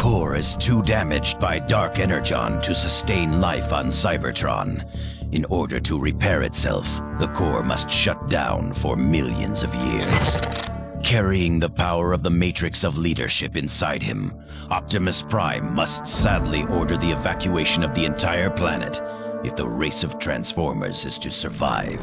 core is too damaged by dark energon to sustain life on Cybertron. In order to repair itself, the core must shut down for millions of years. Carrying the power of the matrix of leadership inside him, Optimus Prime must sadly order the evacuation of the entire planet if the race of Transformers is to survive.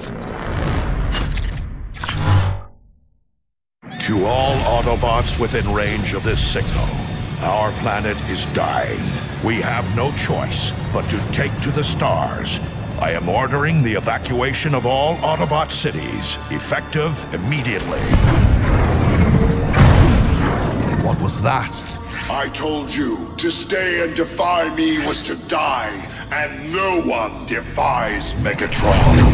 To all Autobots within range of this signal, our planet is dying. We have no choice but to take to the stars. I am ordering the evacuation of all Autobot cities, effective immediately. What was that? I told you, to stay and defy me was to die, and no one defies Megatron.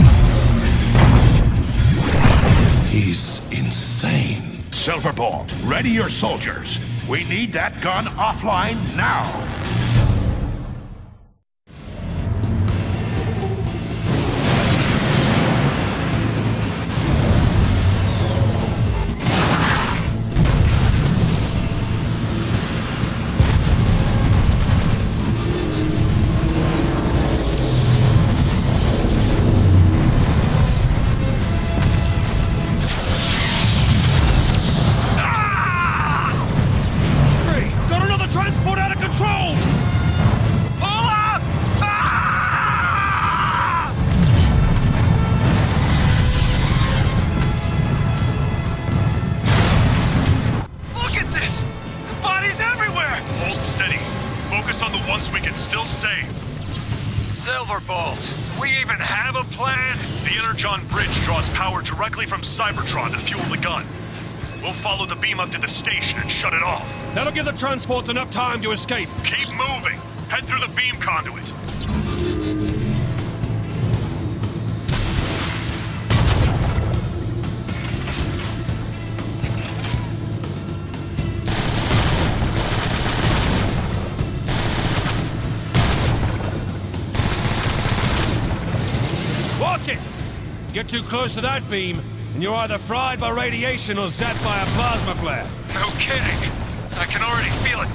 He's insane. Silverbolt, ready your soldiers. We need that gun offline now. Silverbolt, we even have a plan? The Energon bridge draws power directly from Cybertron to fuel the gun. We'll follow the beam up to the station and shut it off. That'll give the transports enough time to escape. Keep moving. Head through the beam conduit. Watch it! Get too close to that beam, and you're either fried by radiation or zapped by a plasma flare. No kidding. I can already feel it.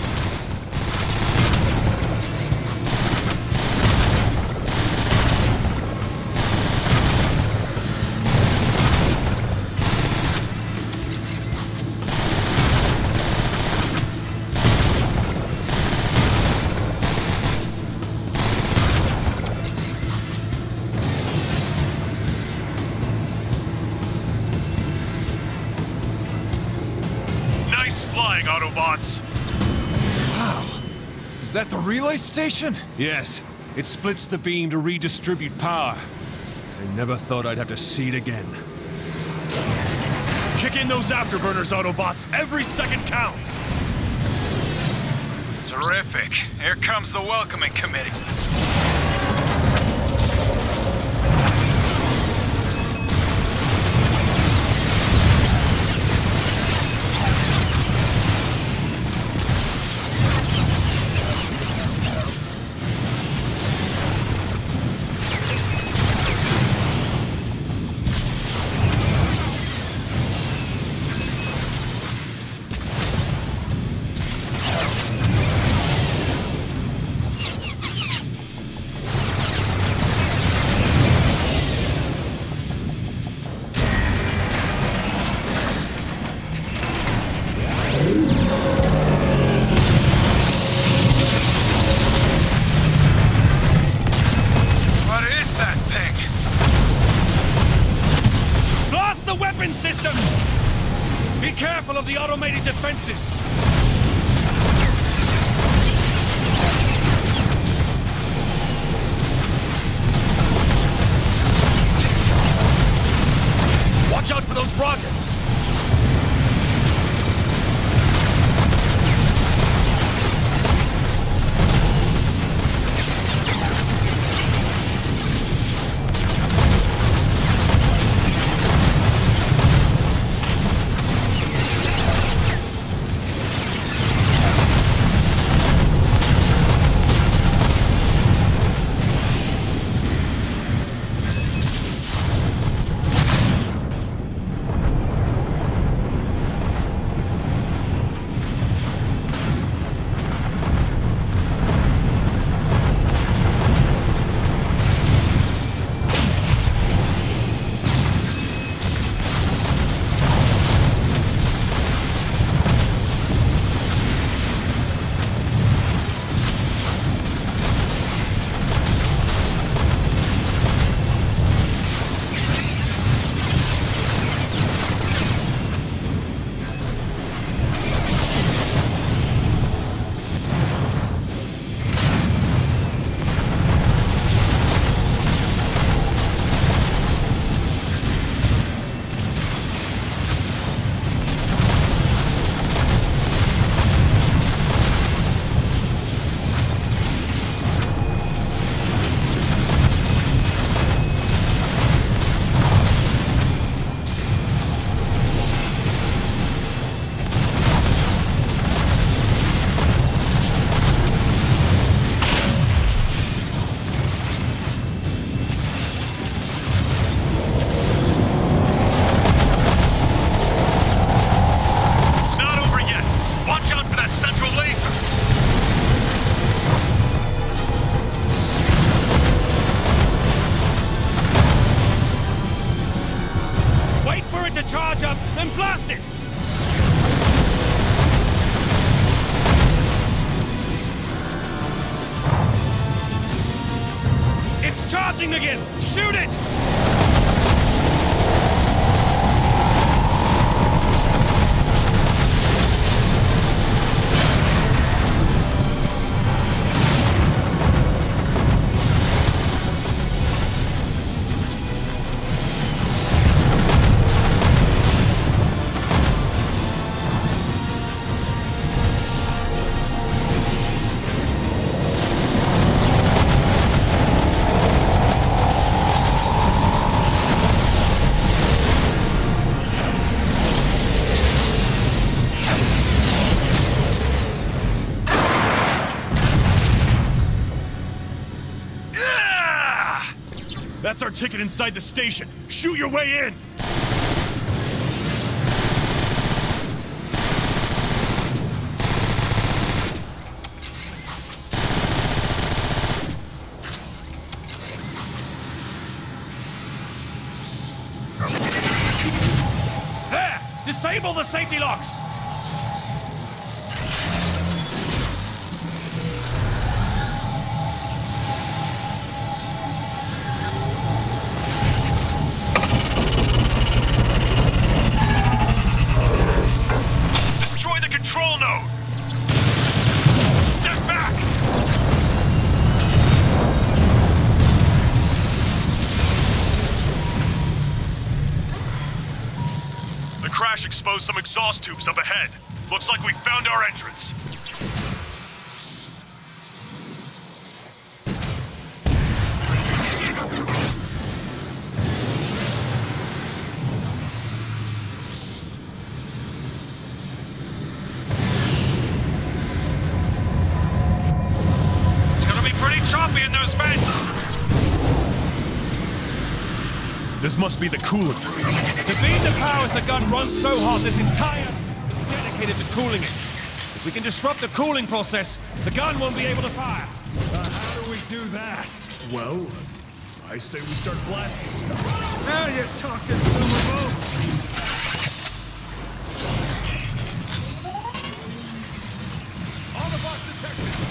Flying, Autobots! Wow. Is that the relay station? Yes. It splits the beam to redistribute power. I never thought I'd have to see it again. Kick in those afterburners, Autobots! Every second counts! Terrific. Here comes the welcoming committee. Systems! Be careful of the automated defenses! Watch out for those rockets! it to charge up, then blast it! It's charging again! Shoot it! That's our ticket inside the station. Shoot your way in! There! Disable the safety locks! Exposed some exhaust tubes up ahead. Looks like we found our entrance. It's gonna be pretty choppy in those vents! This must be the coolant. The beam that powers the gun runs so hot this entire is dedicated to cooling it. If we can disrupt the cooling process, the gun won't be able to fire. How do we do that? Well, I say we start blasting stuff. Now you're talking some remote. Autobot detected!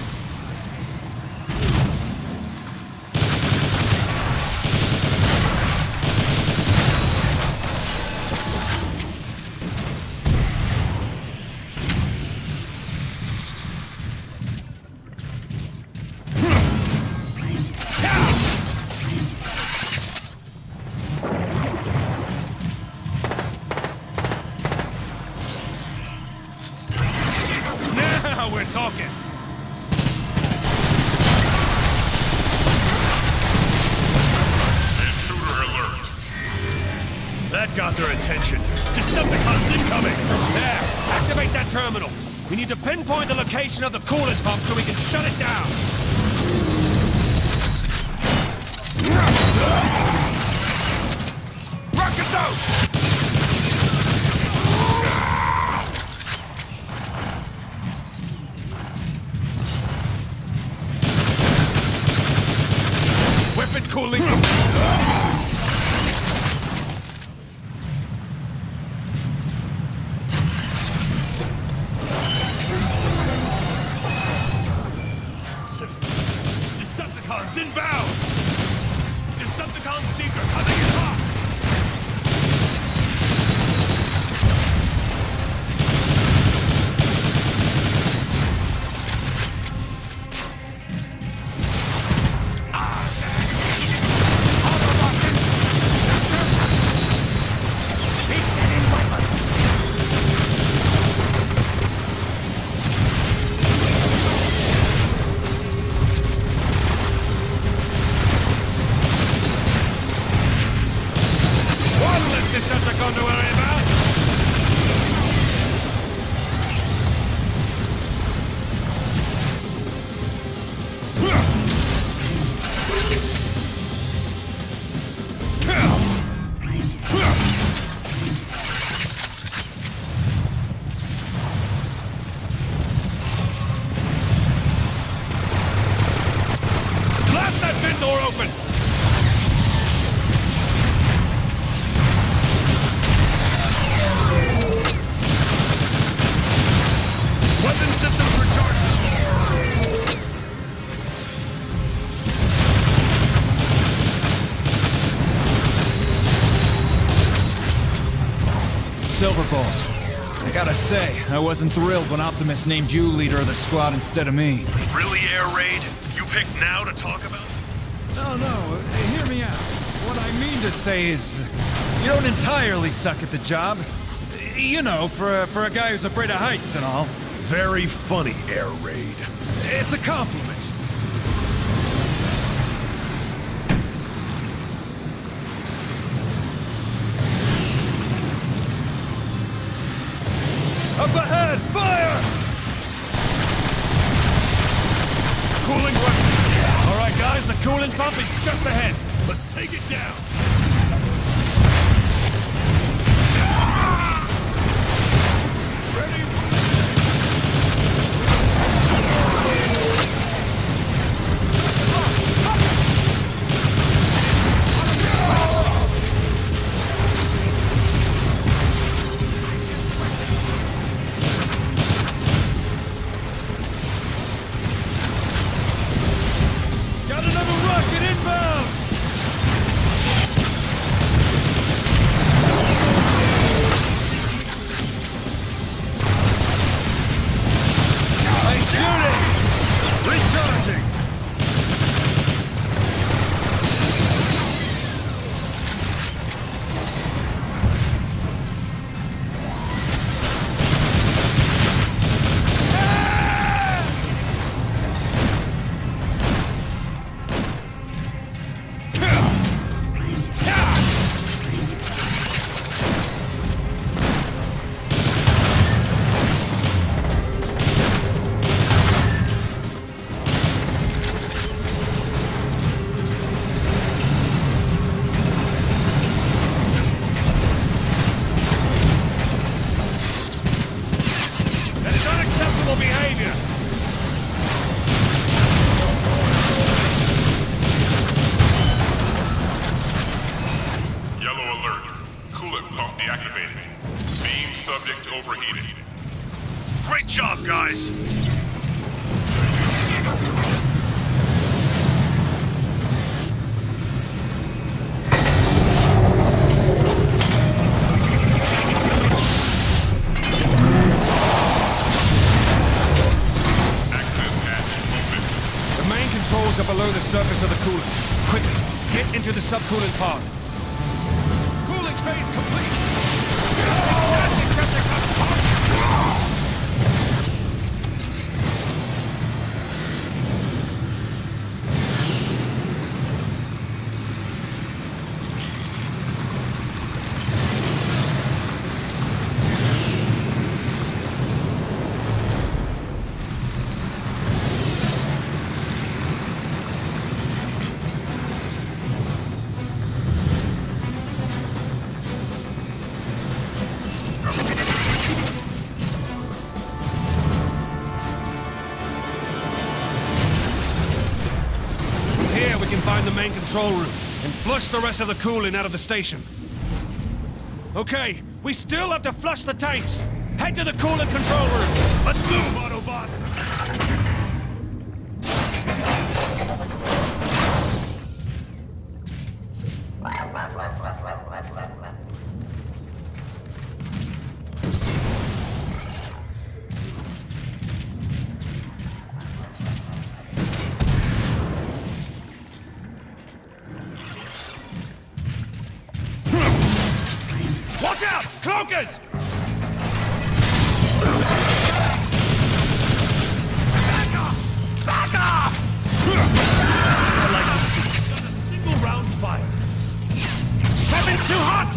We're talking. Intruder alert. That got their attention. Decepticons incoming! There! Activate that terminal. We need to pinpoint the location of the coolant pump so we can shut it down. Rockets out! Cooling. Decepticons inbound! Decepticon Seeker coming in hot! Decepticon to worry about. Blast that vent door open! Silverbolt. I gotta say, I wasn't thrilled when Optimus named you leader of the squad instead of me. Really, Air Raid? You picked now to talk about it? No, hear me out. What I mean to say is, you don't entirely suck at the job. You know, for a guy who's afraid of heights and all. Very funny, Air Raid. It's a compliment. Up ahead! Fire! Cooling weapon. All right, guys, the coolant pump is just ahead. Let's take it down. Ready? Got another rocket inbound! Nice shooting! Recharging! That is unacceptable behavior! Yellow alert. Coolant pump deactivated. Beam subject overheated. Great job, guys! Access hatch open. The main controls are below the surface of the coolant. Quickly, get into the subcoolant pod. Cooling phase complete! Here we can find the main control room and flush the rest of the coolant out of the station. Okay, we still have to flush the tanks. Head to the coolant control room. Let's move, Autobot. Watch out! Cloakers! Back off! Back off! I like to see. Not a single round fire. Weapon's too hot!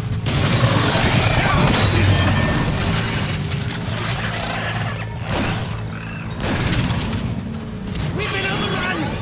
We've been on the run!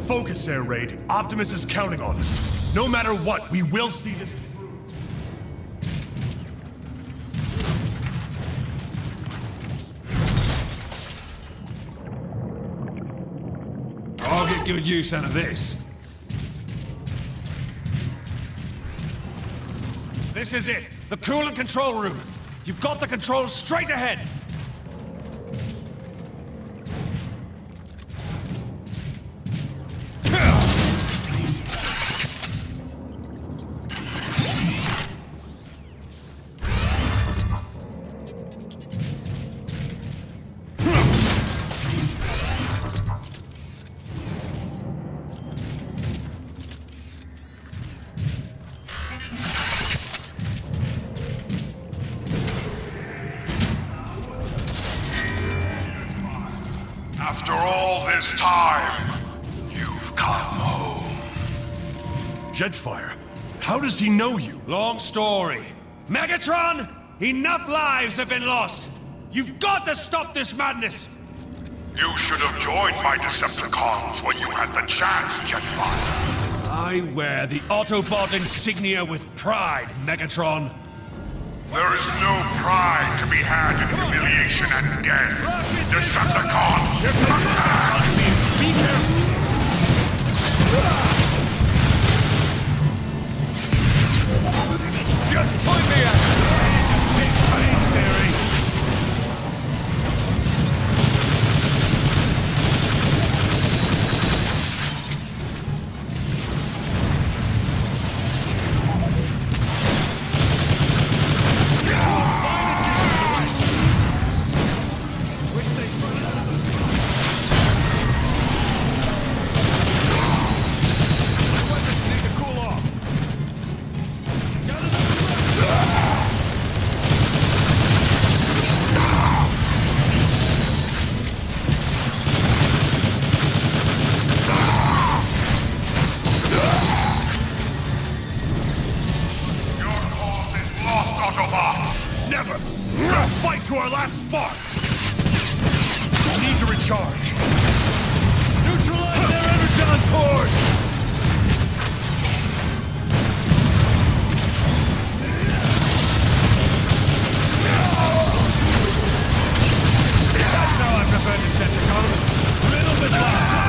Focus, Air Raid. Optimus is counting on us. No matter what, we will see this through. I'll get good use out of this. This is it. The coolant control room. You've got the controls straight ahead. After all this time, you've come home. Jetfire, how does he know you? Long story. Megatron, enough lives have been lost. You've got to stop this madness. You should have joined my Decepticons when you had the chance, Jetfire. I wear the Autobot insignia with pride, Megatron. There is no pride to be had in humiliation and death. Decepticons! Attack! Be careful! Just point me at it! Big brain theory! Autobots! Never! We'll fight to our last spark! We need to recharge. Neutralize their energon cord! That's how I prefer Decepticons. A little bit less.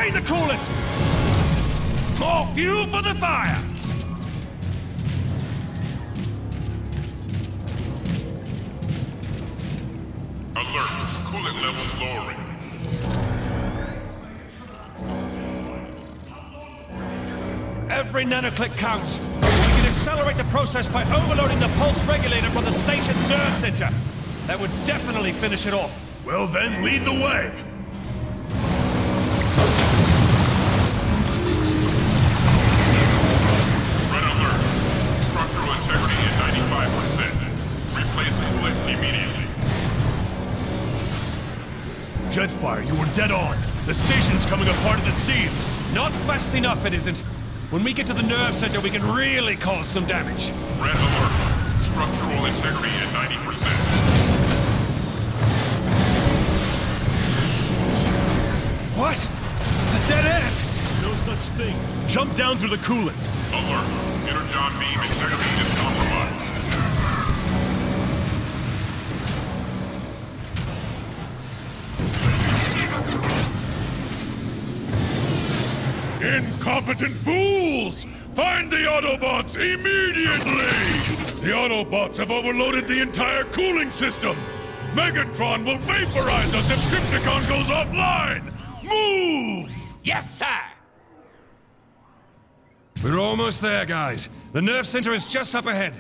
Drain the coolant! More fuel for the fire! Alert. Coolant levels lowering. Every nanoclick counts. We can accelerate the process by overloading the pulse regulator from the station's nerve center. That would definitely finish it off. Well then, lead the way! Red alert. Structural integrity at 95%. Replace coolant immediately. Jetfire, you were dead on. The station's coming apart at the seams. Not fast enough, it isn't. When we get to the nerve center, we can really cause some damage. Red alert. Structural integrity at 90%. What? It's a dead end! No such thing. Jump down through the coolant. Alert. Energon beam integrity is compromised. Incompetent fools! Find the Autobots immediately! The Autobots have overloaded the entire cooling system! Megatron will vaporize us if Tripticon goes offline! Move! Yes, sir! We're almost there, guys. The nerve center is just up ahead.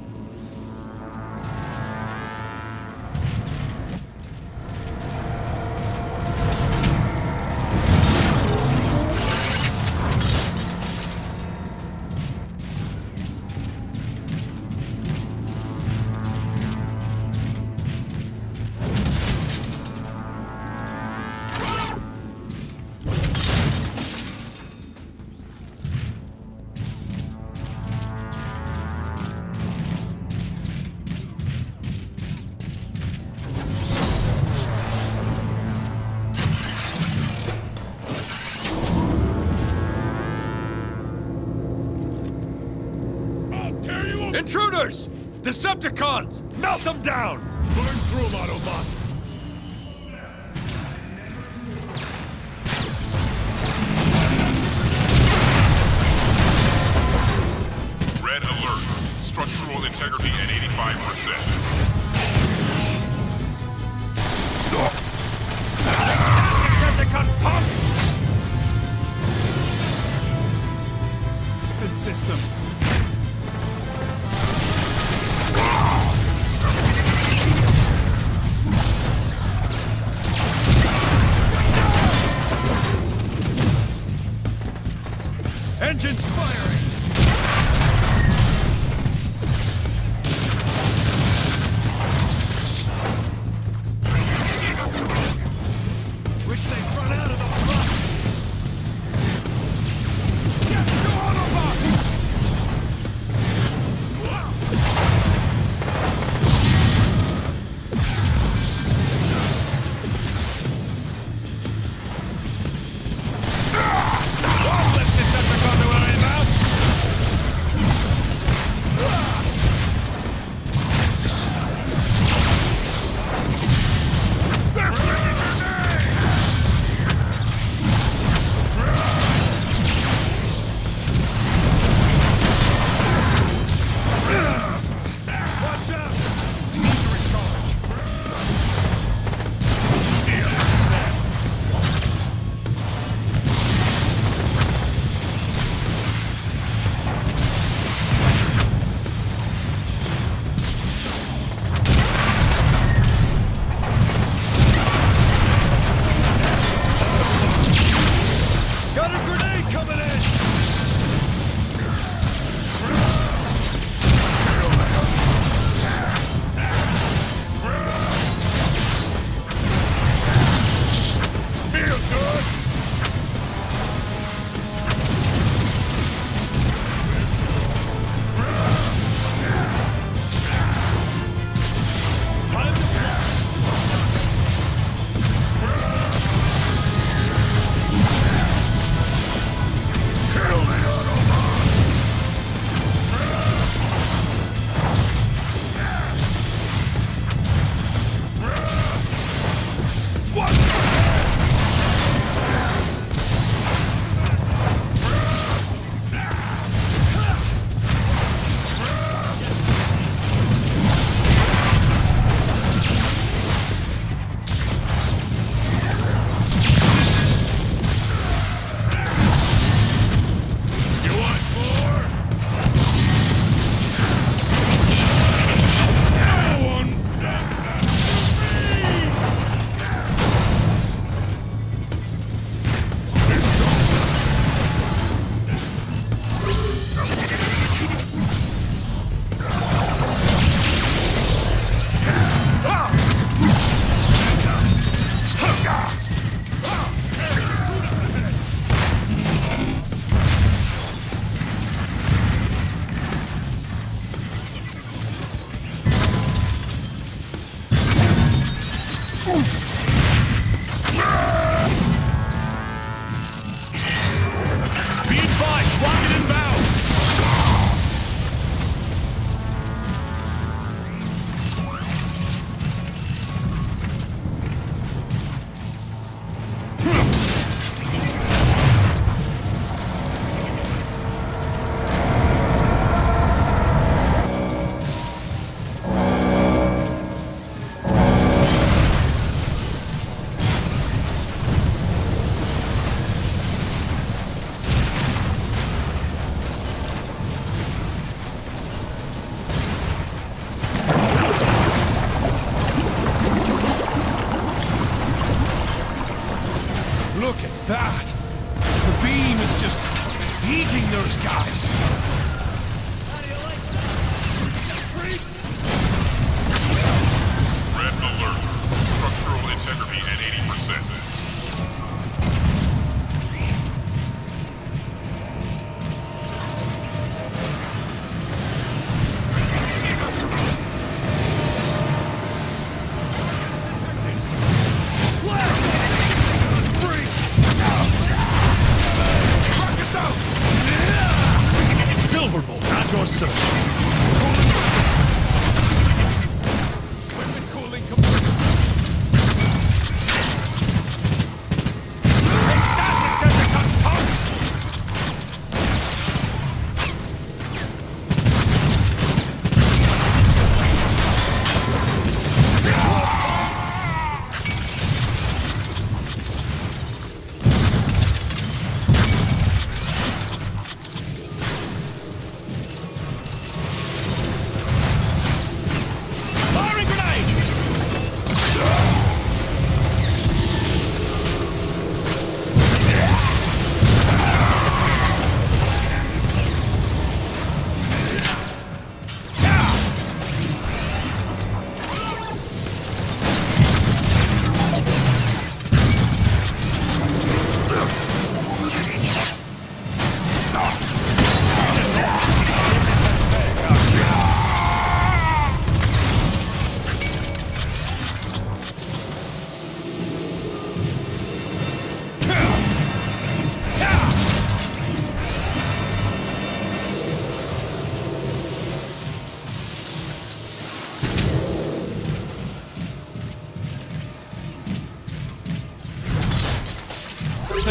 Intruders! Decepticons! Melt them down! Burn through them, Autobots! Red alert. Structural integrity at 85%. Decepticon pump! Weapon systems. Engines firing! Wish they'd run out of the buttons! Get to Autobot!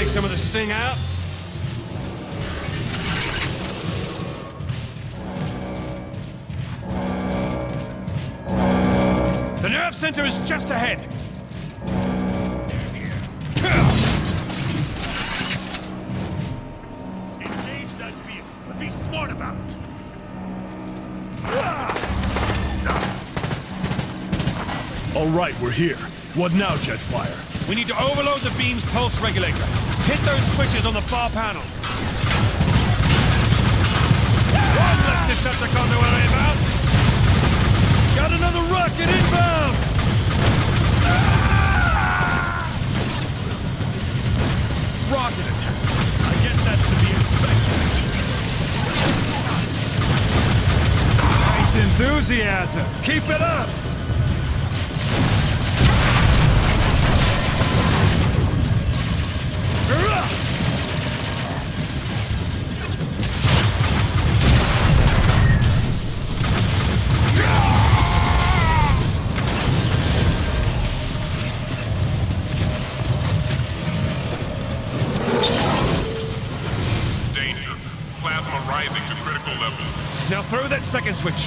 some of the sting out. The nerve center is just ahead. Engage that vehicle, but be smart about it. All right, we're here. What now, Jetfire? We need to overload the beam's pulse regulator. Hit those switches on the far panel. One less Decepticon to worry about. Got another rocket inbound! Rocket attack. I guess that's to be expected. Nice enthusiasm. Keep it up! Danger. Plasma rising to critical level. Now throw that second switch.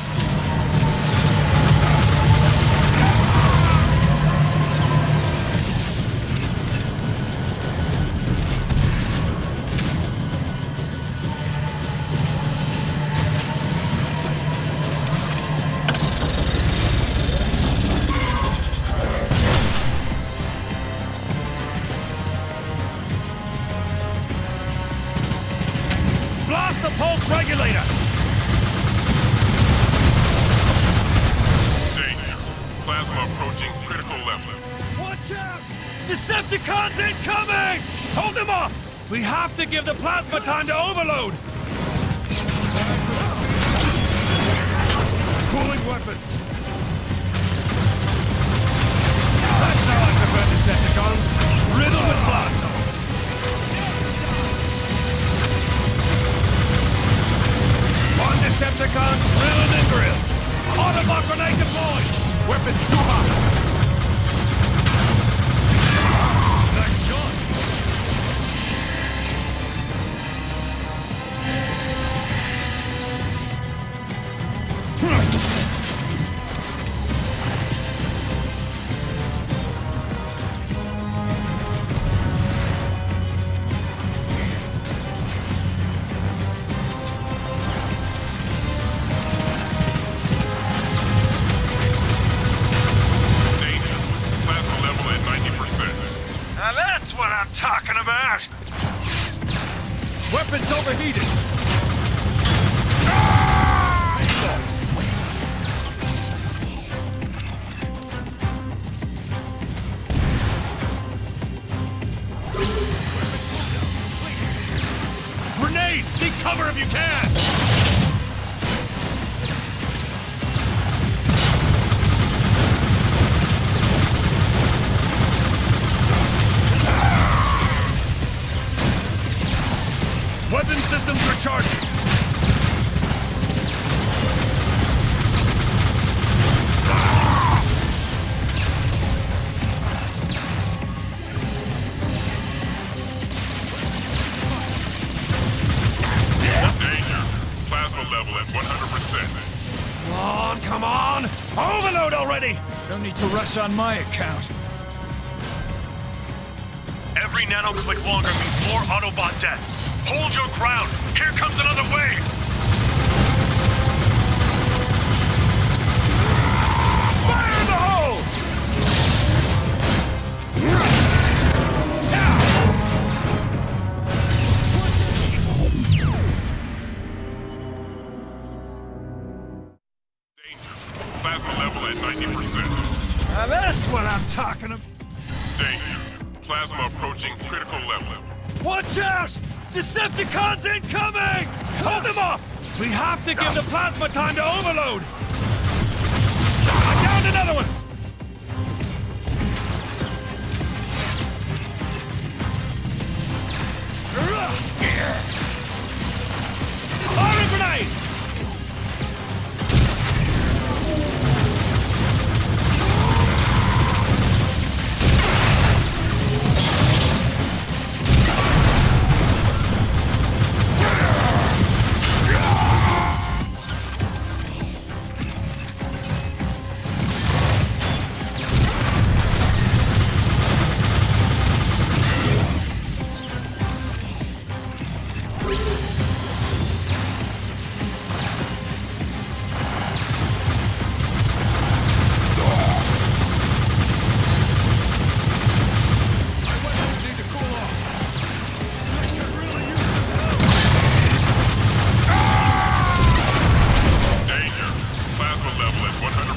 Blast the pulse regulator! Danger. Plasma approaching critical level. Watch out! Decepticons incoming! Hold them off! We have to give the plasma time to overload! Cooling weapons! That's how I prefer Decepticons. Riddled with blast holes. One Decepticon drilled and grilled. Autobot grenade deployed! Weapons too hot! Nice shot! Danger. Plasma level at 90%. Now that's what I'm talking about! Weapons overheated! Grenade! Seek cover if you can! Weapon systems recharging! Danger. Plasma level at 100%. Come on! Overload already! No need to rush on my account. Every nanoclick longer means more Autobot deaths. Hold your ground! Here comes another wave! Fire in the hole! Danger. Plasma level at 90%. Now that's what I'm talking about. Danger. Plasma approaching critical level. Watch out! Decepticons incoming! Hold them off! We have to give the plasma time to overload! I downed another one! Fire a grenade!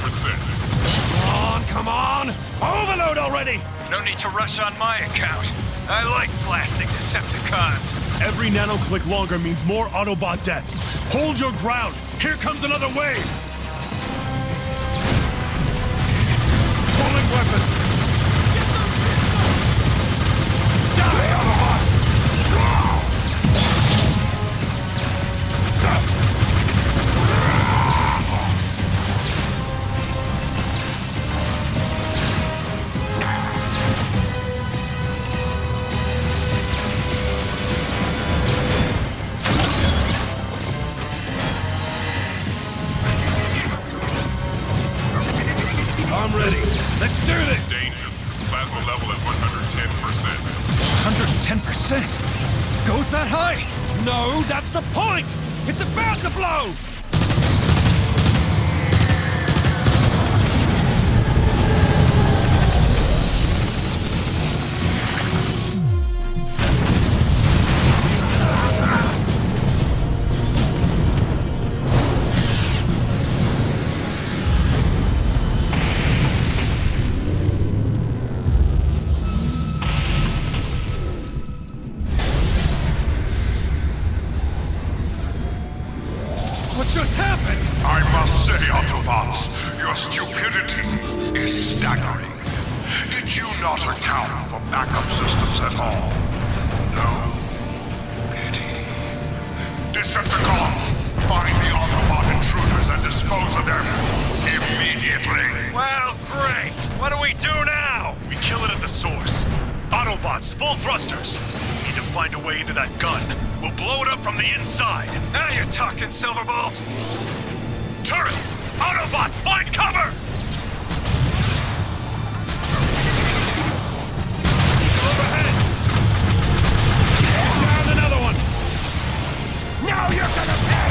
Come on! Overload already! No need to rush on my account. I like blasting Decepticons. Every nanoclick longer means more Autobot deaths. Hold your ground! Here comes another wave! Pulling weapon! Die, Autobot! I'm ready. Let's do this! Danger. Plasma level at 110%. 110%? Goes that high? No, that's the point! It's about to blow! What just happened? I must say, Autobots, your stupidity is staggering. Did you not account for backup systems at all? No? Pity. Decepticons, find the Autobot intruders and dispose of them immediately. Well, great. What do we do now? We kill it at the source. Autobots, full thrusters. Need to find a way into that gun. We'll blow it up from the inside. Now you're talking, Silverbolt. Turrets! Autobots, find cover! Overhead! Down another one! Now you're gonna pay!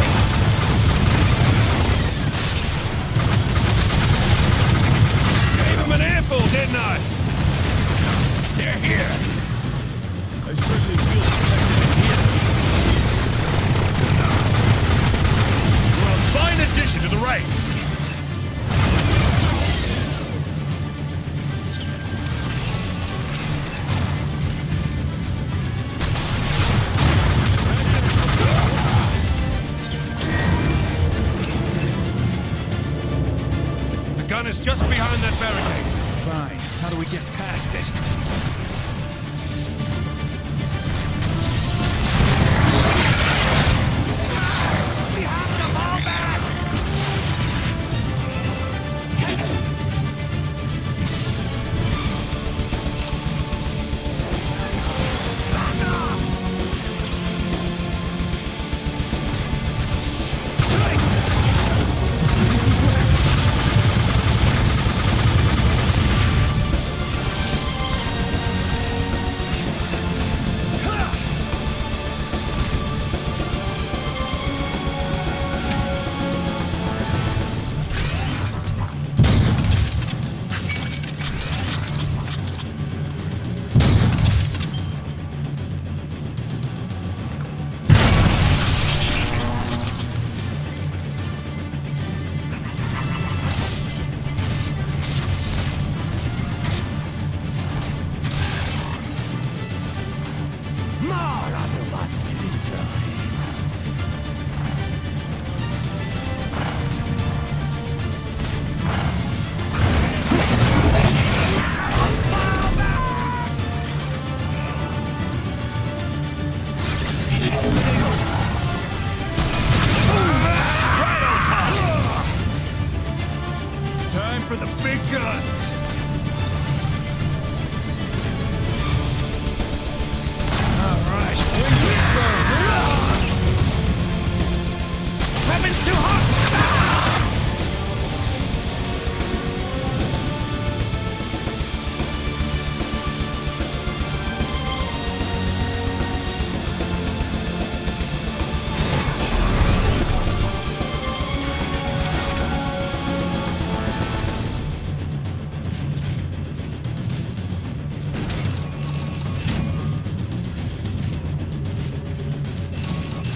Gave him an earful, didn't I? They're here! I certainly feel protected in here. You're a fine addition to the ranks. The gun is just behind that barricade. Fine. How do we get past it?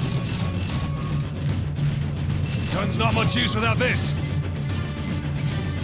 Gun's not much use without this.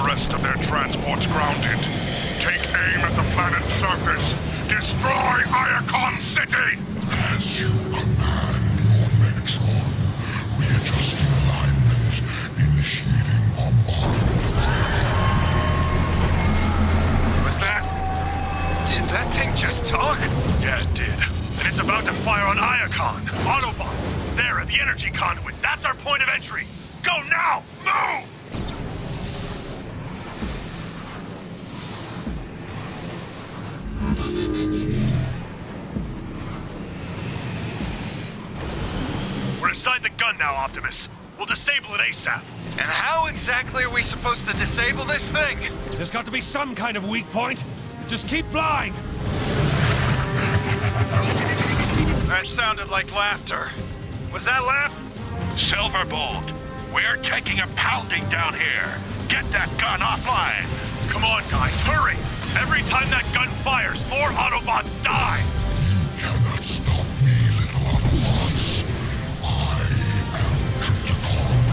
the rest of their transports grounded. Take aim at the planet's surface. Destroy Iacon City! As you command, Lord Megatron. Readjusting alignment. Initiating bombardment. Was that... Did that thing just talk? Yeah, it did. And it's about to fire on Iacon. Autobots! There at the energy conduit. That's our point of entry. Go now! Move! We're inside the gun now, Optimus. We'll disable it ASAP. And how exactly are we supposed to disable this thing? There's got to be some kind of weak point. Just keep flying. That sounded like laughter. Was that laugh? Silverbolt, we're taking a pounding down here. Get that gun offline. Come on, guys, hurry! Every time that gun fires, more Autobots die! You cannot stop me, little Autobots. I am Trypticon.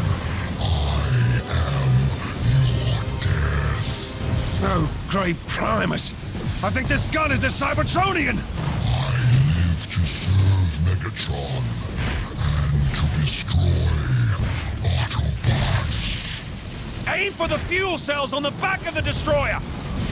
I am your death. Oh, great Primus. I think this gun is a Cybertronian. I live to serve Megatron and to destroy Autobots. Aim for the fuel cells on the back of the destroyer.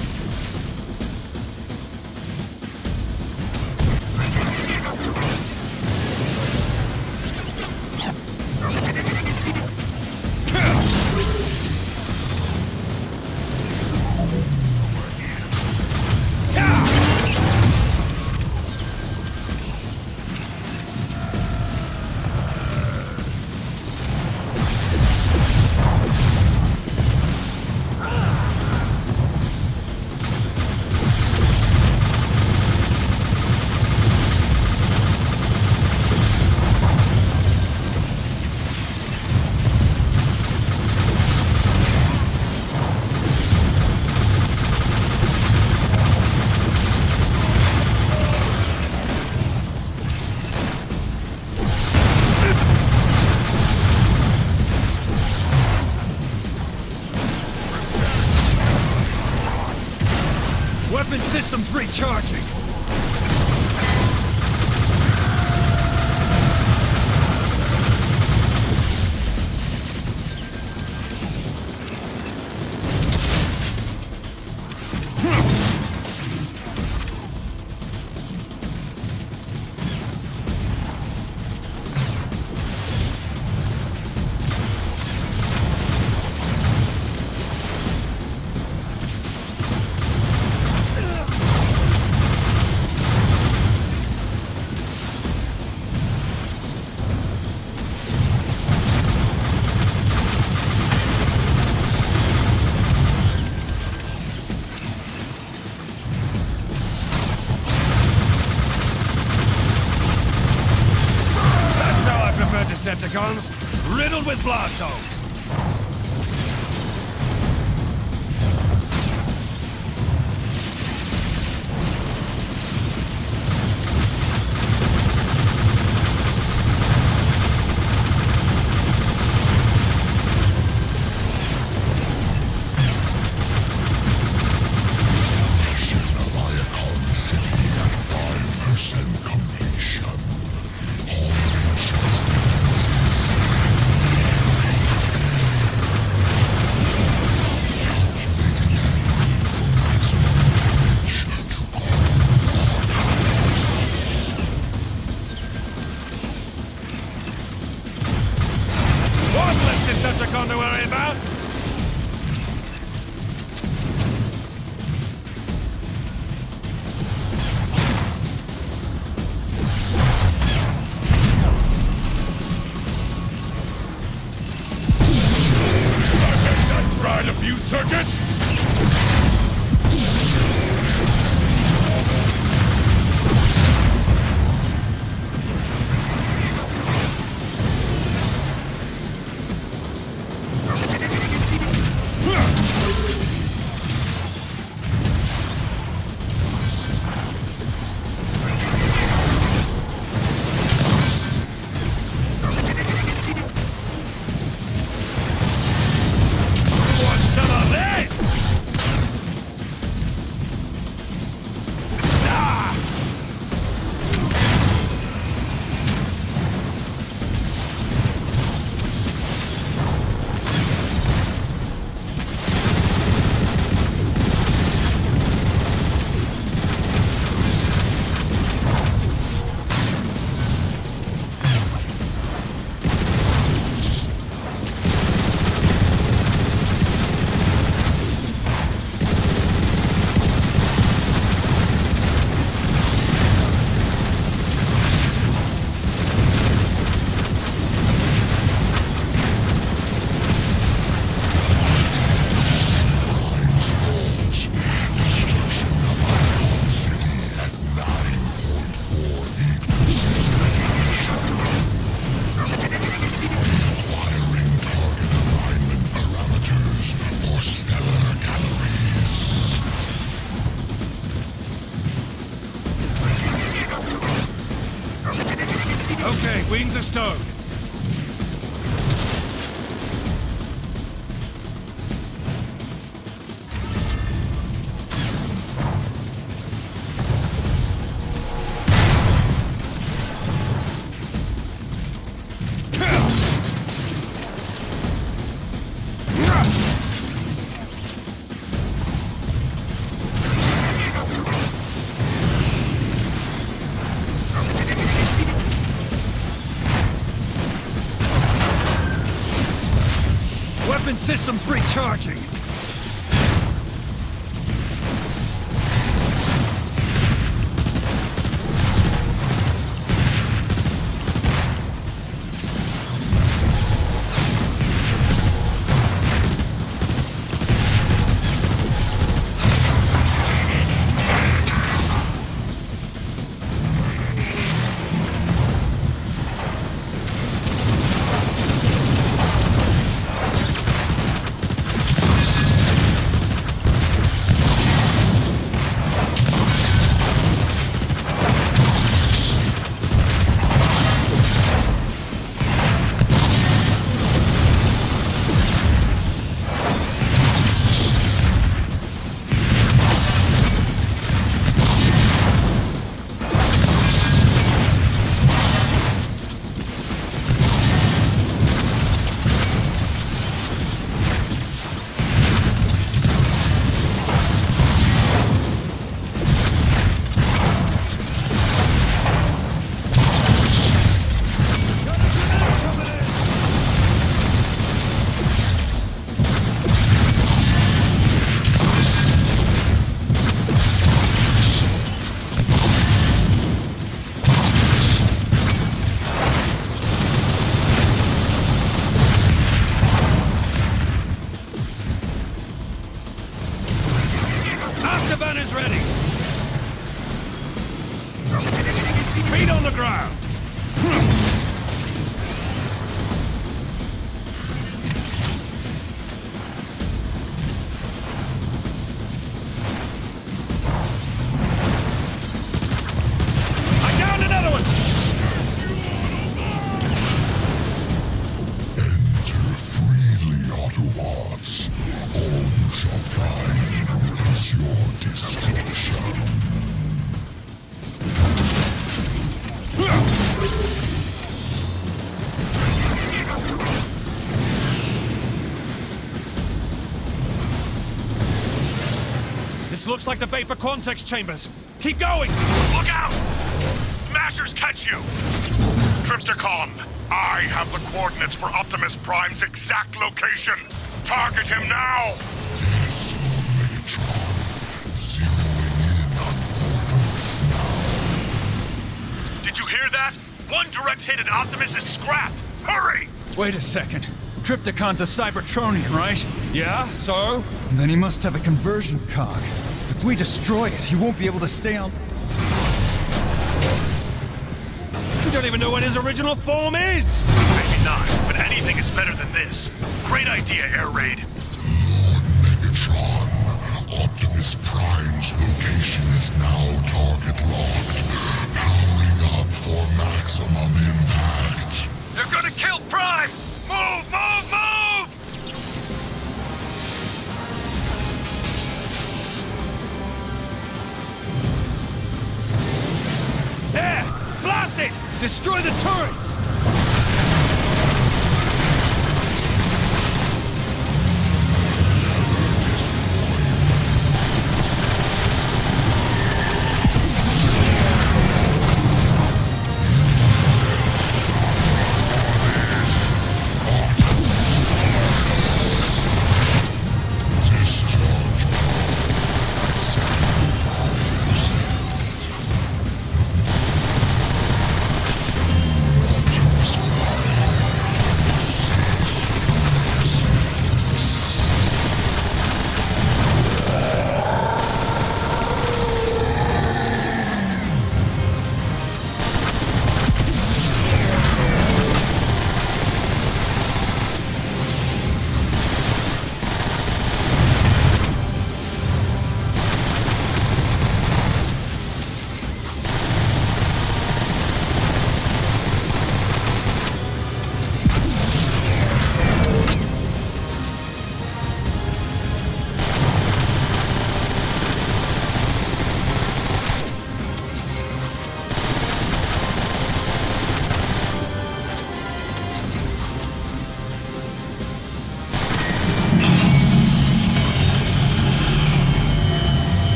Weapon systems recharging. Decepticons, riddled with blast holes. Decepticon to worry about. I bet that tried a few circuits. Want some of this? wings are stowed. Weapon systems recharging. Is ready. Feet on the ground. I downed another one. Enter freely, Autobots. All you shall find is your destruction. This looks like the Vapor Quantex chambers. Keep going! Look out! Mashers catch you! Trypticon, I have the coordinates for Optimus Prime's exact location. Target him now! Yes, Megatron. Zeroing in on coordinates now. Did you hear that? One direct hit and Optimus is scrapped! Hurry! Wait a second. Trypticon's a Cybertronian, right? Yeah, so? Then he must have a conversion cog. If we destroy it, he won't be able to stay on... You don't even know what his original form is! Maybe not, but anything is better than this. Great idea, Air Raid. Lord Megatron, Optimus Prime's location is now target locked. Powering up for maximum impact. They're gonna kill Prime! Move, move, move! There! Blast it! Destroy the turrets!